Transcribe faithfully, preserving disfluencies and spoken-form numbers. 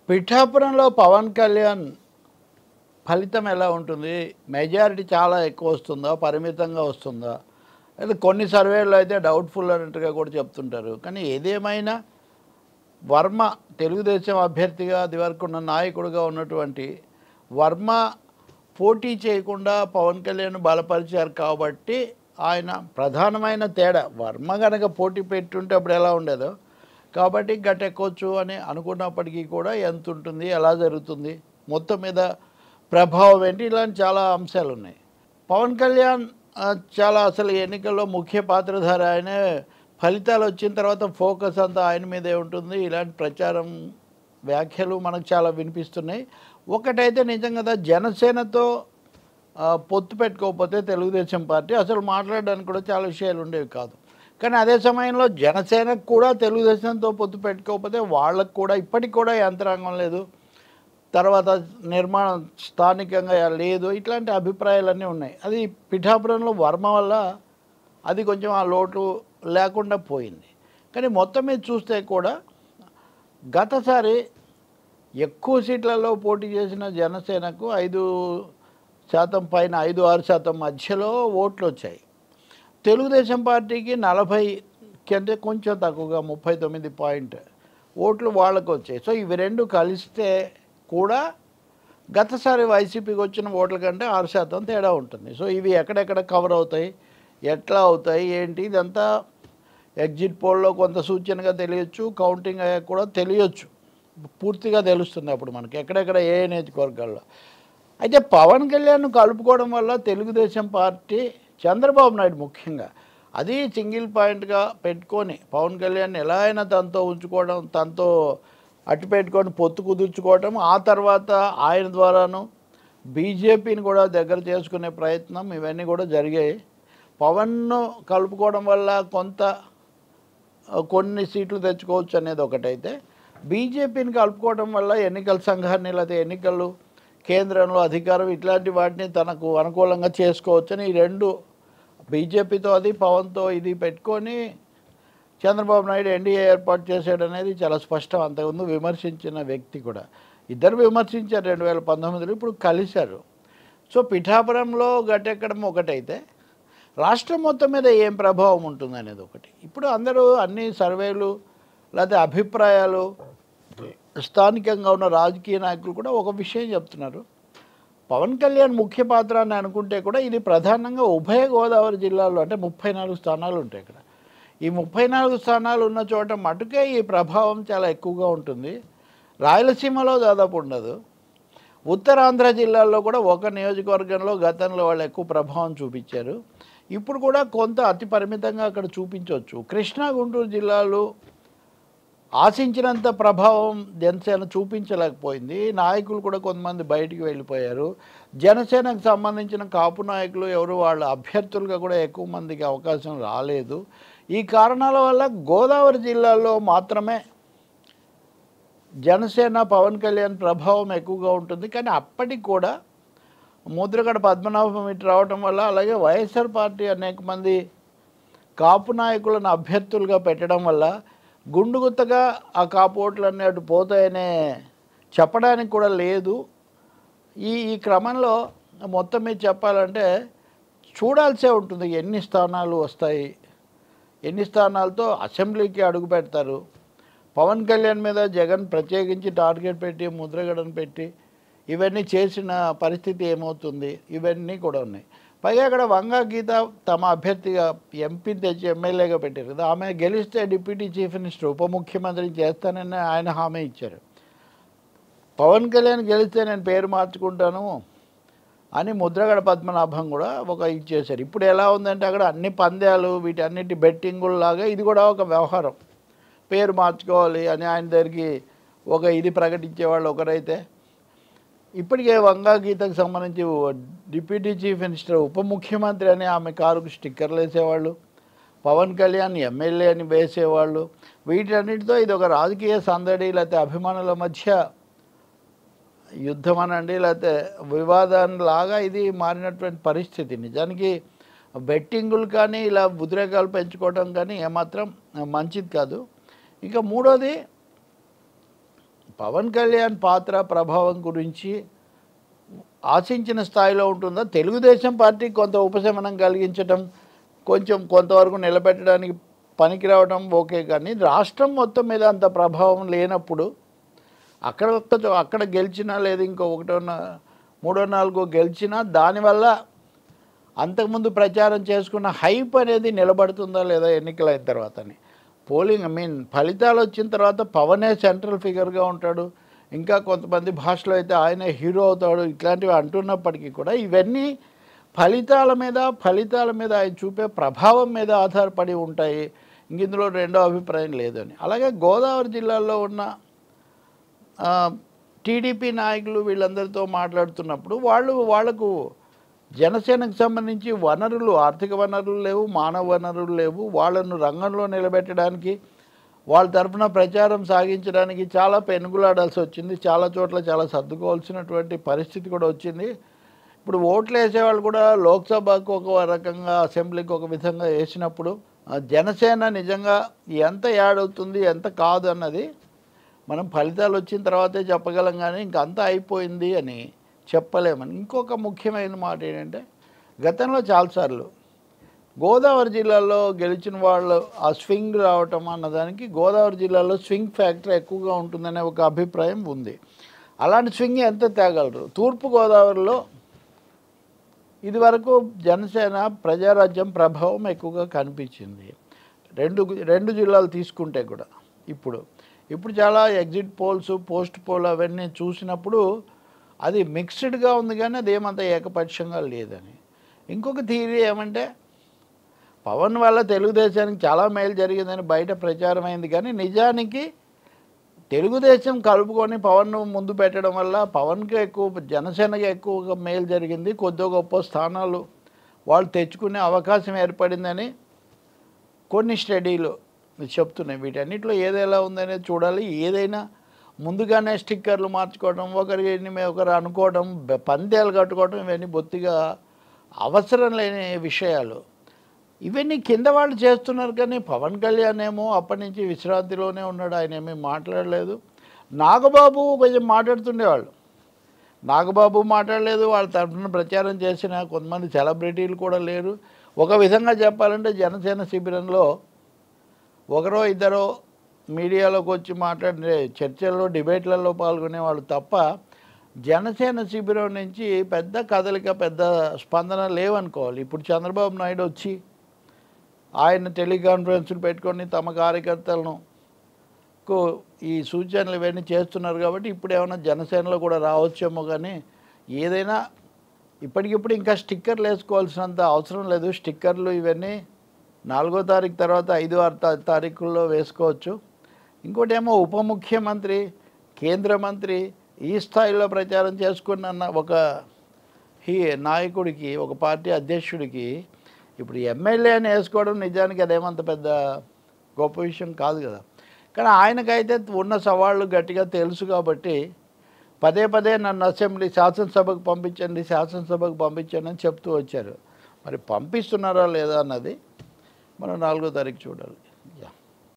పిఠాపురంలో పవన్ కళ్యాణ్ ఫలితం ఎలా ఉంటుంది? మెజారిటీ చాలా ఎక్కువ వస్తుందా? పరిమితంగా వస్తుందా? అయితే కొన్ని సర్వేల్లో అయితే డౌట్‌ఫుల్ అన్నట్టుగా కూడా చెప్తుంటారు. కానీ ఏదేమైనా వర్మ తెలుగుదేశం అభ్యర్థిగా అదివరకు ఉన్న నాయకుడిగా ఉన్నటువంటి వర్మ పోటీ చేయకుండా పవన్ కళ్యాణ్ బలపరిచారు కాబట్టి ఆయన ప్రధానమైన తేడా వర్మ గనక పోటీ పెట్టుంటే అప్పుడు ఎలా ఉండేదో కాబట్టి గట్టెక్కొచ్చు అని అనుకున్నప్పటికీ కూడా ఎంత ఉంటుంది, ఎలా జరుగుతుంది, మొత్తం మీద ప్రభావం ఏంటి, ఇలాంటి చాలా అంశాలు ఉన్నాయి. పవన్ కళ్యాణ్ ఆ, చాలా అసలు ఎన్నికల్లో ముఖ్య పాత్రధారి ఆయనే. ఫలితాలు వచ్చిన తర్వాత ఫోకస్ అంతా ఆయన మీదే ఉంటుంది. ఇలాంటి ప్రచారం వ్యాఖ్యలు మనకు చాలా వినిపిస్తున్నాయి. ఒకటైతే నిజం కదా, జనసేనతో ఆ, పొత్తు పెట్టుకోకపోతే తెలుగుదేశం పార్టీ అసలు మాట్లాడడానికి కూడా చాలా విషయాలు ఉండేవి కాదు. కానీ అదే సమయంలో జనసేనకు కూడా తెలుగుదేశంతో పొత్తు పెట్టుకోకపోతే వాళ్ళకు కూడా ఇప్పటికి కూడా యంత్రాంగం లేదు, తర్వాత నిర్మాణం స్థానికంగా లేదు, ఇట్లాంటి అభిప్రాయాలన్నీ ఉన్నాయి. అది పిఠాపురంలో వర్మ వల్ల అది కొంచెం ఆ లోటు లేకుండా పోయింది. కానీ మొత్తం మీద చూస్తే కూడా గతసారి ఎక్కువ సీట్లలో పోటీ చేసిన జనసేనకు ఐదు శాతం పైన ఐదు ఆరు శాతం మధ్యలో ఓట్లు వచ్చాయి. తెలుగుదేశం పార్టీకి నలభై కంటే కొంచెం తక్కువగా ముప్పై తొమ్మిది పాయింట్ ఓట్లు వాళ్ళకు వచ్చాయి. సో ఇవి రెండు కలిస్తే కూడా గతసారి వైసీపీకి వచ్చిన ఓట్ల కంటే ఆరు శాతం తేడా ఉంటుంది. సో ఇవి ఎక్కడెక్కడ కవర్ అవుతాయి, ఎట్లా అవుతాయి, ఏంటి, ఇదంతా ఎగ్జిట్ పోల్లో కొంత సూచనగా తెలియచ్చు, కౌంటింగ్ అయ్యాక కూడా తెలియచ్చు, పూర్తిగా తెలుస్తుంది అప్పుడు మనకి ఎక్కడెక్కడ ఏ నియోజకవర్గాల్లో. అయితే పవన్ కళ్యాణ్ కలుపుకోవడం వల్ల తెలుగుదేశం పార్టీ చంద్రబాబు నాయుడు ముఖ్యంగా అది సింగిల్ పాయింట్గా పెట్టుకొని పవన్ కళ్యాణ్ ఎలా అయినా తనతో ఉంచుకోవడం, తనతో అట్టు పెట్టుకొని పొత్తు కుదుర్చుకోవడం, ఆ తర్వాత ఆయన ద్వారాను బీజేపీని కూడా దగ్గర చేసుకునే ప్రయత్నం, ఇవన్నీ కూడా జరిగాయి. పవన్ను కలుపుకోవడం వల్ల కొంత కొన్ని సీట్లు తెచ్చుకోవచ్చు అనేది ఒకటైతే, బీజేపీని కలుపుకోవడం వల్ల ఎన్నికల సంఘాన్ని లేకపోతే ఎన్నికలు కేంద్రంలో అధికారం ఇట్లాంటి వాటిని తనకు అనుకూలంగా చేసుకోవచ్చని ఈ రెండు బీజేపీతో అది పవన్తో ఇది పెట్టుకొని చంద్రబాబు నాయుడు ఎన్డీఏ ఏర్పాటు చేశాడు అనేది చాలా స్పష్టం. అంతకుముందు విమర్శించిన వ్యక్తి కూడా ఇద్దరు విమర్శించారు రెండు వేల పంతొమ్మిదిలో, ఇప్పుడు కలిశారు. సో పిఠాపురంలో గట్టెక్కడం ఒకటైతే రాష్ట్రం మొత్తం మీద ఏం ప్రభావం ఉంటుంది అనేది ఒకటి. ఇప్పుడు అందరూ అన్ని సర్వేలు లేకపోతే అభిప్రాయాలు స్థానికంగా ఉన్న రాజకీయ నాయకులు కూడా ఒక విషయం చెప్తున్నారు, పవన్ కళ్యాణ్ ముఖ్య పాత్ర అని అనుకుంటే కూడా ఇది ప్రధానంగా ఉభయ గోదావరి జిల్లాలో అంటే ముప్పై నాలుగు స్థానాలు ఉంటాయి ఇక్కడ. ఈ ముప్పై నాలుగు స్థానాలు ఉన్న చోట మటుకే ఈ ప్రభావం చాలా ఎక్కువగా ఉంటుంది. రాయలసీమలో దాదాపు ఉండదు. ఉత్తరాంధ్ర జిల్లాల్లో కూడా ఒక నియోజకవర్గంలో గతంలో వాళ్ళు ఎక్కువ ప్రభావం చూపించారు, ఇప్పుడు కూడా కొంత అతి పరిమితంగా అక్కడ చూపించవచ్చు. కృష్ణా గుంటూరు జిల్లాలు ఆశించినంత ప్రభావం జనసేన చూపించలేకపోయింది. నాయకులు కూడా కొంతమంది బయటికి వెళ్ళిపోయారు. జనసేనకు సంబంధించిన కాపు నాయకులు ఎవరు వాళ్ళ అభ్యర్థులుగా కూడా ఎక్కువ మందికి అవకాశం రాలేదు. ఈ కారణాల వల్ల గోదావరి జిల్లాలో మాత్రమే జనసేన పవన్ కళ్యాణ్ ప్రభావం ఎక్కువగా ఉంటుంది. కానీ అప్పటికి కూడా ముద్రగడ పద్మనాభం ఇటు రావడం వల్ల, అలాగే వైఎస్ఆర్ పార్టీ అనేక మంది కాపు నాయకులను అభ్యర్థులుగా పెట్టడం వల్ల గుండుగుత్తగా ఆ కాపు ఓట్లన్నీ అటు పోతాయనే చెప్పడానికి కూడా లేదు. ఈ ఈ క్రమంలో మొత్తం మీద చెప్పాలంటే చూడాల్సే ఉంటుంది ఎన్ని స్థానాలు వస్తాయి, ఎన్ని స్థానాలతో అసెంబ్లీకి అడుగు పెడతారు. పవన్ కళ్యాణ్ మీద జగన్ ప్రత్యేకించి టార్గెట్ పెట్టి ముద్రగడను పెట్టి ఇవన్నీ చేసిన పరిస్థితి ఏమవుతుంది, ఇవన్నీ కూడా ఉన్నాయి. పైగా అక్కడ వంగా గీత తమ అభ్యర్థిగా ఎంపీని తెచ్చి ఎమ్మెల్యేగా పెట్టారు కదా, ఆమె గెలిస్తే డిప్యూటీ చీఫ్ మినిస్టర్ ఉప ముఖ్యమంత్రిని చేస్తానని ఆయన హామీ ఇచ్చారు. పవన్ కళ్యాణ్ గెలిస్తే నేను పేరు మార్చుకుంటాను అని ముద్రగడ పద్మనాభం కూడా ఒక ఇచ్చేశారు. ఇప్పుడు ఎలా ఉందంటే అక్కడ అన్ని పందాలు వీటన్నిటి బెట్టింగుల్లాగా ఇది కూడా ఒక వ్యవహారం, పేరు మార్చుకోవాలి అని ఆయన దగ్గరికి ఒక ఇది ప్రకటించేవాళ్ళు ఒకరైతే, ఇప్పటికే వంగా గీతకు సంబంధించి డిప్యూటీ చీఫ్ మినిస్టర్ ఉప ముఖ్యమంత్రి అని ఆమె కారుకు స్టిక్కర్లు వేసేవాళ్ళు, పవన్ కళ్యాణ్ ఎమ్మెల్యే అని వేసేవాళ్ళు. వీటన్నిటితో ఇది ఒక రాజకీయ సందడి లేకపోతే అభిమానుల మధ్య యుద్ధం అనండి లేకపోతే వివాదాలాగా ఇది మారినటువంటి పరిస్థితి. నిజానికి బెట్టింగులు కానీ ఇలా ఉద్రేకాలు పెంచుకోవడం కానీ ఏమాత్రం మంచిది కాదు. ఇంకా మూడోది పవన్ కళ్యాణ్ పాత్ర ప్రభావం గురించి ఆశించిన స్థాయిలో ఉంటుందా? తెలుగుదేశం పార్టీ కొంత ఉపశమనం కలిగించడం, కొంచెం కొంతవరకు నిలబెట్టడానికి పనికి రావడం ఓకే, కానీ రాష్ట్రం మొత్తం మీద అంత ప్రభావం లేనప్పుడు అక్కడ ఒక్క అక్కడ గెలిచినా లేదు ఇంకో ఒకటో మూడో నాలుగో గెలిచినా దానివల్ల అంతకుముందు ప్రచారం చేసుకున్న హైప్ అనేది నిలబడుతుందా లేదా ఎన్నికలైన తర్వాతని. పోలింగ్ ఐ మీన్ ఫలితాలు వచ్చిన తర్వాత పవనే సెంట్రల్ ఫిగర్గా ఉంటాడు, ఇంకా కొంతమంది భాషలో అయితే ఆయనే హీరో అవుతాడు, ఇట్లాంటివి అంటున్నప్పటికీ కూడా ఇవన్నీ ఫలితాల మీద ఫలితాల మీద ఆయన చూపే ప్రభావం మీద ఆధారపడి ఉంటాయి. ఇంక ఇందులో రెండో అభిప్రాయం లేదని. అలాగే గోదావరి జిల్లాలో ఉన్న టీడీపీ నాయకులు వీళ్ళందరితో మాట్లాడుతున్నప్పుడు వాళ్ళు వాళ్లకు జనసేనకు సంబంధించి వనరులు, ఆర్థిక వనరులు లేవు, మానవ వనరులు లేవు. వాళ్ళను రంగంలో నిలబెట్టడానికి వాళ్ళ తరఫున ప్రచారం సాగించడానికి చాలా పెనుగులాడాల్సి వచ్చింది. చాలా చోట్ల చాలా సర్దుకోవాల్సినటువంటి పరిస్థితి కూడా వచ్చింది. ఇప్పుడు ఓట్లు వేసేవాళ్ళు కూడా లోక్సభకు ఒక రకంగా, అసెంబ్లీకి ఒక విధంగా వేసినప్పుడు జనసేన నిజంగా ఎంత యాడ్ అవుతుంది ఎంత కాదు అన్నది మనం ఫలితాలు వచ్చిన తర్వాతే చెప్పగలం, కానీ ఇంకంతా అయిపోయింది అని చెప్పలేమని. ఇంకొక ముఖ్యమైన మాట ఏంటంటే, గతంలో చాలాసార్లు గోదావరి జిల్లాలో గెలిచిన వాళ్ళు ఆ స్వింగ్ రావటం అన్నదానికి గోదావరి జిల్లాలో స్వింగ్ ఫ్యాక్టర్ ఎక్కువగా ఉంటుందనే ఒక అభిప్రాయం ఉంది. అలాంటి స్వింగ్ ఎంత తేగలరు? తూర్పుగోదావరిలో ఇదివరకు జనసేన ప్రజారాజ్యం ప్రభావం ఎక్కువగా కనిపించింది. రెండు రెండు జిల్లాలు తీసుకుంటే కూడా ఇప్పుడు ఇప్పుడు చాలా ఎగ్జిట్ పోల్స్, పోస్ట్ పోల్ అవన్నీ చూసినప్పుడు అది మిక్స్డ్గా ఉంది, కానీ అది ఏమంత ఏకపక్షంగా లేదని. ఇంకొక థియరీ ఏమంటే, పవన్ వల్ల తెలుగుదేశానికి చాలా మేలు జరిగిందని బయట ప్రచారం అయింది, కానీ నిజానికి తెలుగుదేశం కలుపుకొని పవన్ను ముందు పెట్టడం వల్ల పవన్కి ఎక్కువ, జనసేనకి ఎక్కువగా మేలు జరిగింది. కొద్ది గొప్ప స్థానాలు వాళ్ళు తెచ్చుకునే అవకాశం ఏర్పడిందని కొన్ని స్టడీలు చెప్తున్నాయి. వీటన్నిటిలో ఏదైనా ఉందనేది చూడాలి. ఏదైనా ముందుగానే స్టిక్కర్లు మార్చుకోవడం, ఒకరిని ఒకరు అనుకోవడం, పందేలు కట్టుకోవడం, ఇవన్నీ బొత్తిగా అవసరం లేని విషయాలు. ఇవన్నీ కింద వాళ్ళు చేస్తున్నారు, కానీ పవన్ కళ్యాణ్ ఏమో అప్పటి నుంచి విశ్రాంతిలోనే ఉన్నాడు, ఆయన ఏమీ మాట్లాడలేదు. నాగబాబు కొంచెం మాట్లాడుతుండేవాళ్ళు, నాగబాబు మాట్లాడలేదు. వాళ్ళ తరఫున ప్రచారం చేసిన కొంతమంది సెలబ్రిటీలు కూడా లేరు. ఒక విధంగా చెప్పాలంటే జనసేన శిబిరంలో ఒకరో ఇద్దరో మీడియాలోకి వచ్చి మాట్లాడే చర్చల్లో, డిబేట్లలో పాల్గొనే వాళ్ళు తప్ప జనసేన శిబిరం నుంచి పెద్ద కదలిక, పెద్ద స్పందన లేవనుకోవాలి. ఇప్పుడు చంద్రబాబు నాయుడు వచ్చి ఆయన టెలికాన్ఫరెన్స్లు పెట్టుకొని తమ కార్యకర్తలను ఈ సూచనలు ఇవన్నీ చేస్తున్నారు కాబట్టి ఇప్పుడు ఏమైనా జనసేనలో కూడా రావచ్చేమో, కానీ ఏదైనా ఇప్పటికిప్పుడు ఇంకా స్టిక్కర్లు వేసుకోవాల్సినంత అవసరం లేదు. స్టిక్కర్లు ఇవన్నీ నాలుగో తారీఖు తర్వాత ఐదు ఆరు తారీఖుల్లో వేసుకోవచ్చు. ఇంకోటి ఏమో ఉప ముఖ్యమంత్రి, కేంద్ర మంత్రి ఈ స్థాయిలో ప్రచారం చేసుకున్న ఒక హీ నాయకుడికి, ఒక పార్టీ అధ్యక్షుడికి ఇప్పుడు ఎమ్మెల్యే అని వేసుకోవడం నిజానికి అదేమంత పెద్ద గొప్ప విషయం కాదు కదా. కానీ ఆయనకైతే ఉన్న సవాళ్ళు గట్టిగా తెలుసు కాబట్టి పదే పదే నన్ను అసెంబ్లీ శాసనసభకు పంపించండి, శాసనసభకు పంపించండి అని చెప్తూ వచ్చారు. మరి పంపిస్తున్నారా లేదా అన్నది మనం నాలుగో తారీఖు చూడాలి.